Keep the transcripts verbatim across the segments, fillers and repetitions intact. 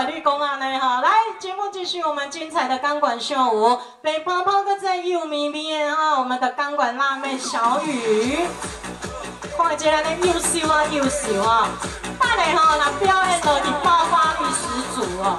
啊，你讲安尼哈，来，节目继续我们精彩的钢管秀舞，白泡泡搁在幼咪咪的哈，我们的钢管辣妹小雨，看一下咱的优秀啊优秀啊，等下吼，那表演落去爆发力十足哦。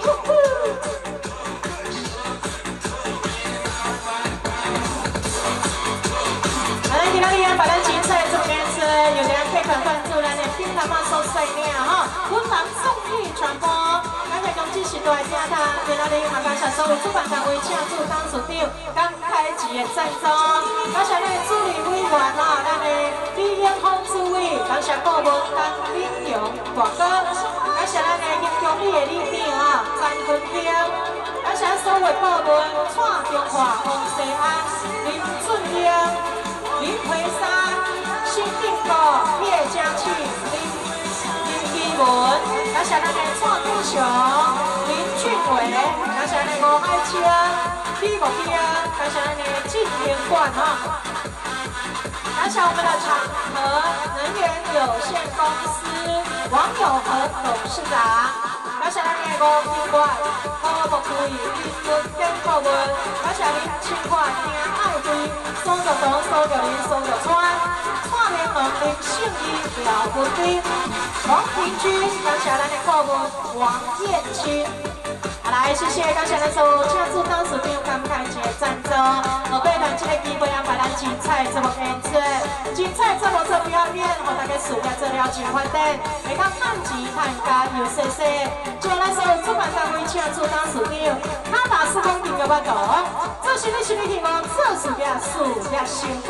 好嘞，今仔日把咱精彩做演出，有点配合关注咱的乒乓球所赛领哈，文房综艺传播。感谢公司时代听他，今仔日也感谢所有主办单位请驻董事长刚开局的赞助，感谢咱的助理委员哈，咱的李英峰主委，感谢顾问江炳荣大哥，感谢咱的营经理的李长哈张坤平，感谢所有顾问蔡中华、黄世安、林俊英。林培山、辛定国、叶嘉庆、林林基文，感谢咱的蔡天雄、林俊伟，感谢咱的吴海清、李木丁，感谢咱的纪天冠哈，感谢我们的长和能源有限公司王友和董事长。感谢咱的吴金冠、吴木贵、林文根顾问，感谢您亲看听爱对，苏着东、苏着林、苏着川，蔡联盟林信义、廖文斌、王平君，感谢咱的顾问王燕青。好来，谢谢，感谢咱所有请驻董事长刚开节赞助，后背团这个机会安排咱精彩节目演出，精彩节目做表演，让大家事业做了真发展，会当趁钱趁家又细细。就咱所有主办单位请驻董事长，他打施工定个巴度，做生意生意希望做事业事业成功。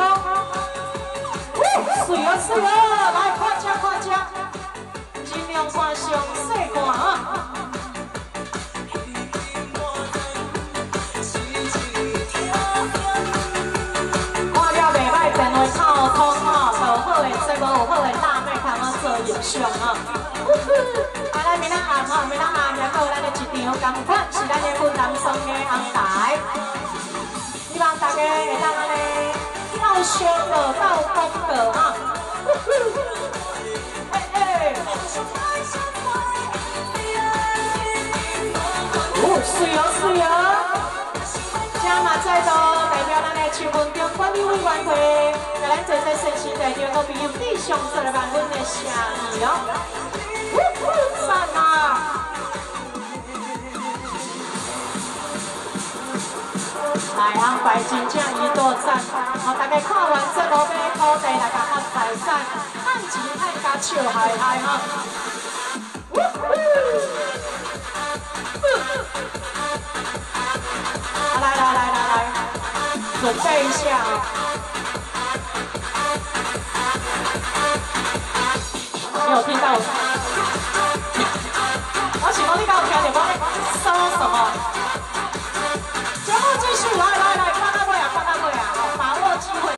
水哦水哦，来看车看车，尽量看详细看啊。电话套通哈，有好的节目，有好的辣妹通啊做影像哈。啊，咱明仔暗哈，明仔暗也有咱的一场同款，是咱的粉南松的安排。希望大家会当安尼到相个到公个哈。嘿嘿。哦，水哦水哦。加码再多，代表咱的邱文中管理委员会，给咱做些新时代中好朋友非常十二万分的声意哦，赞啊！来安排真正一道赞，好大家看完节目买土地来甲发财产，趁钱趁甲笑嗨嗨哈！来来来来来，准备一下。